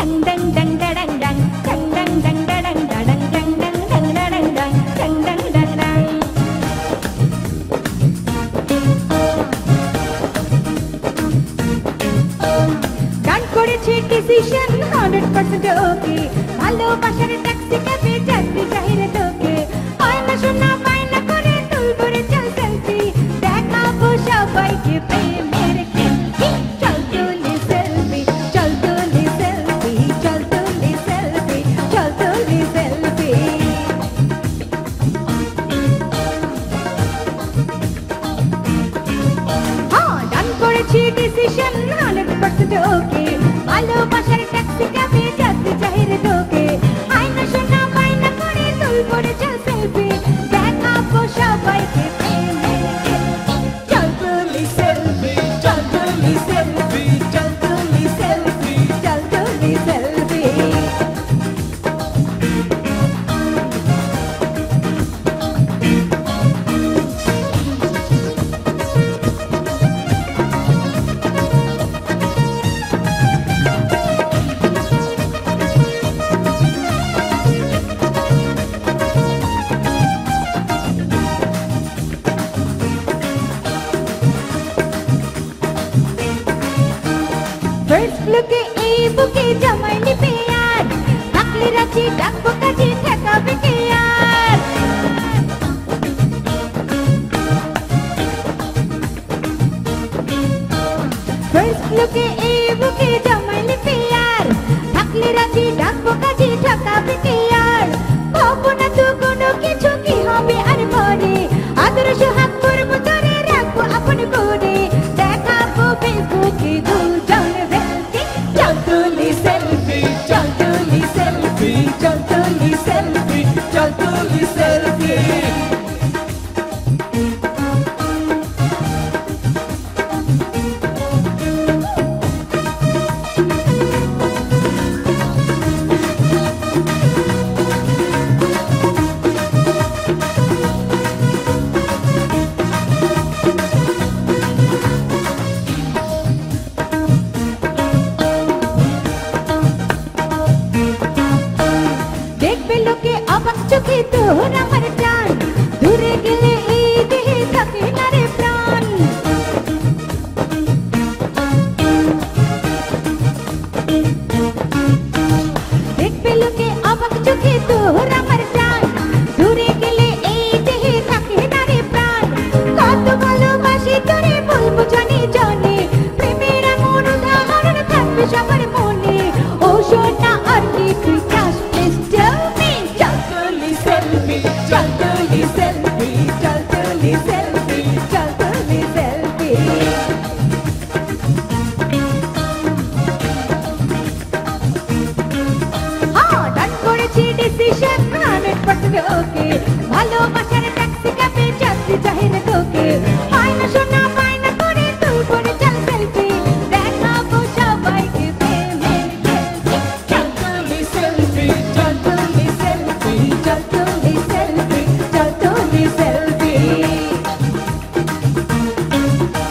Decision 100% ওকে ভালোবাসার taxi ক্যাবে যাত্রী চাহিরে তোকে হয় না শোনা পায় না করে তুলবো রে চল সেলফি দেখাবো সবাইকে প্রেমের কেমতি চল তুলি সেলফি চল তুলি সেলফি চল তুলি সেলফি চল তুলি সেলফি হ্যাঁ ডান করেছি ডিসিশন 100% ওকে ভালোবাসার ট্যাক্সি ক্যাবে যাত্রী চাহিরে তোকে হয় না শোনা পায় না করে তুলবো রে চল সেলফি দেখাবো সবাইকে প্রেমের কেমতি চল তুলি সেলফি চল তুলি সেলফি চল তুলি সেলফি চল তুলি selfie First look at a bouquet, jamani pe yaar. Nakli rachi, dakbo kaji, theka bike yaar. First look at a bouquet, jamani pe yaar. Nakli rachi, dakbo kaji, theka bike yaar. Bhobo na tu kono kichu ki hobe ar pore. Adar sohag korbo tore rakbo apne kore. Dekhabo Facebook ki dul jan चल तुली selfie चल तुली selfie चल तुली selfie चल तुली selfie চোখে তোর আমার প্রাণ দূরে গেলে এই দেহে থাকে না রে প্রাণ দেখবে লোকে অবাক চোখে তোর আমার প্রাণ দূরে গেলে এই দেহে থাকে না রে প্রাণ কত ভালোবাসি তোরে বলবো জানি জানি প্রেমের এমন উদাহরণ থাকবে সবার মনে ও সোনা আর কি তুই চাস প্লিজ টেল মি চল তুলি সেলফি চল তুলি সেলফি চল তুলি সেলফি চল তুলি সেলফি হ্যাঁ ডান করেছি ডিসিশন 100% ওকে ভালোবাসার ট্যাক্সি ক্যাবে যাত্রী চাহিরে তোকে হয় না শোনা পায় না করে তুলবো রে চল সেলফি দেখাবো সবাইকে প্রেমের কেমতি চল তুলি সেলফি চল তুলি সেলফি চল তুলি সেলফি চল তুলি সেলফি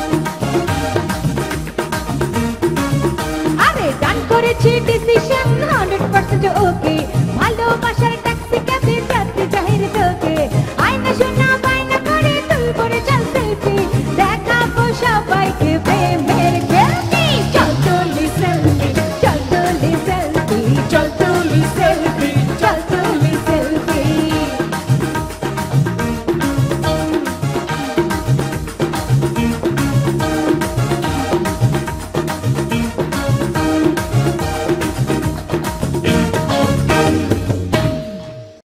আরে ডান করেছি ডিসিশন